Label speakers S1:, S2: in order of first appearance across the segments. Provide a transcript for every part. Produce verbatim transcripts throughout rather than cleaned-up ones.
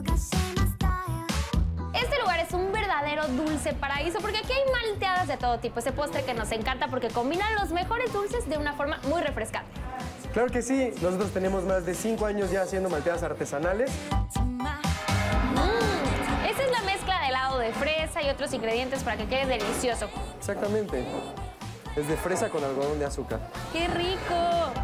S1: Este lugar es un verdadero dulce paraíso porque aquí hay malteadas de todo tipo. Ese postre que nos encanta porque combina los mejores dulces de una forma muy refrescante.
S2: Claro que sí, nosotros tenemos más de cinco años ya haciendo malteadas artesanales.
S1: Mm, esa es la mezcla de helado de fresa y otros ingredientes para que quede delicioso.
S2: Exactamente. Es de fresa con algodón de azúcar.
S1: ¡Qué rico!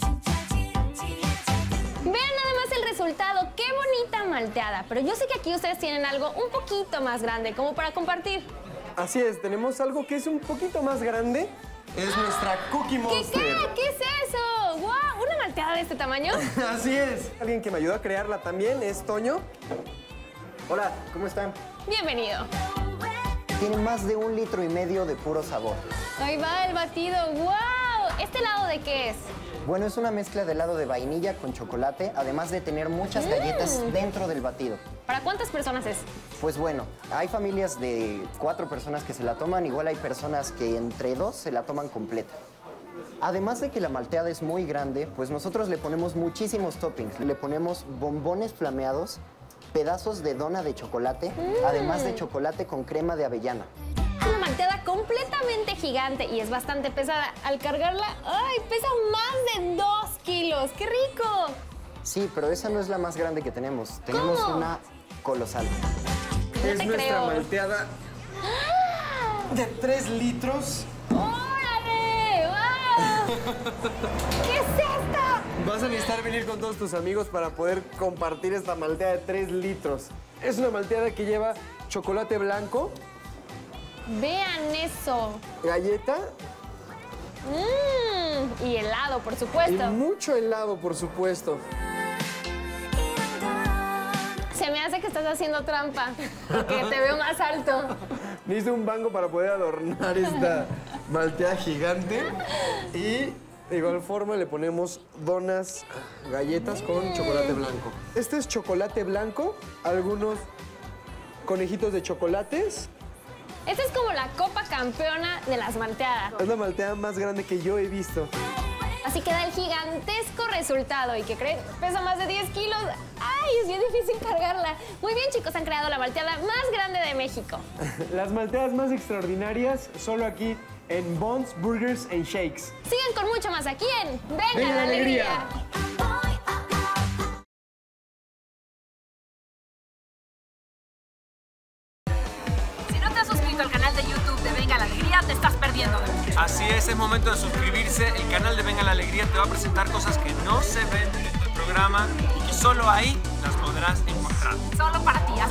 S1: Vean nada más el resultado, qué bonita malteada. Pero yo sé que aquí ustedes tienen algo un poquito más grande, como para compartir.
S2: Así es, tenemos algo que es un poquito más grande. Es nuestra Cookie Monster.
S1: ¿Qué, qué? ¿Qué es eso? ¡Guau! ¿Una malteada de este tamaño?
S2: Así es. Alguien que me ayudó a crearla también es Toño. Hola, ¿cómo están?
S1: Bienvenido.
S3: Tiene más de un litro y medio de puro sabor.
S1: Ahí va el batido. ¡Guau! ¿Este helado de qué es?
S3: Bueno, es una mezcla de helado de vainilla con chocolate, además de tener muchas galletas
S1: Mm.
S3: dentro del batido.
S1: ¿Para cuántas personas es?
S3: Pues bueno, hay familias de cuatro personas que se la toman, igual hay personas que entre dos se la toman completa. Además de que la malteada es muy grande, pues nosotros le ponemos muchísimos toppings. Le ponemos bombones flameados, pedazos de dona de chocolate,
S1: Mm.
S3: además de chocolate con crema de avellana.
S1: Es una malteada completamente gigante y es bastante pesada. Al cargarla, ¡ay! Pesa más de dos kilos. ¡Qué rico!
S3: Sí, pero esa no es la más grande que tenemos. Tenemos
S1: ¿Cómo?
S3: una colosal.
S1: No
S2: es
S1: te
S2: nuestra
S1: creo.
S2: malteada de tres litros.
S1: ¡Órale! ¡Wow! ¿Qué es esto?
S2: Vas a necesitar venir con todos tus amigos para poder compartir esta malteada de tres litros. Es una malteada que lleva chocolate blanco,
S1: Vean eso.
S2: galleta
S1: Mmm. Y helado, por
S2: y
S1: supuesto.
S2: mucho helado, por supuesto.
S1: Se me hace que estás haciendo trampa, porque te veo más alto.
S2: Necesito un banco para poder adornar esta malteada gigante. Y de igual forma le ponemos donas, galletas con chocolate blanco. Este es chocolate blanco, algunos conejitos de chocolates.
S1: Esta es como la copa campeona de las malteadas.
S2: Es la malteada más grande que yo he visto.
S1: Así queda el gigantesco resultado. ¿Y qué creen? Pesa más de diez kilos. ¡Ay! Es bien difícil cargarla. Muy bien, chicos, han creado la malteada más grande de México.
S2: Las malteadas más extraordinarias solo aquí en Buns, Burgers and Shakes.
S1: Sigan con mucho más aquí en Venga,
S2: ¡Venga
S1: la
S2: la
S1: Alegría.
S2: Alegría!
S4: Si no te has suscrito al canal de YouTube de Venga la Alegría, te estás perdiendo de mucho.
S5: Así es, es momento de suscribirse. El canal de Venga la Alegría te va a presentar cosas que no se ven en el programa y que solo ahí las podrás encontrar.
S4: Solo para ti. Así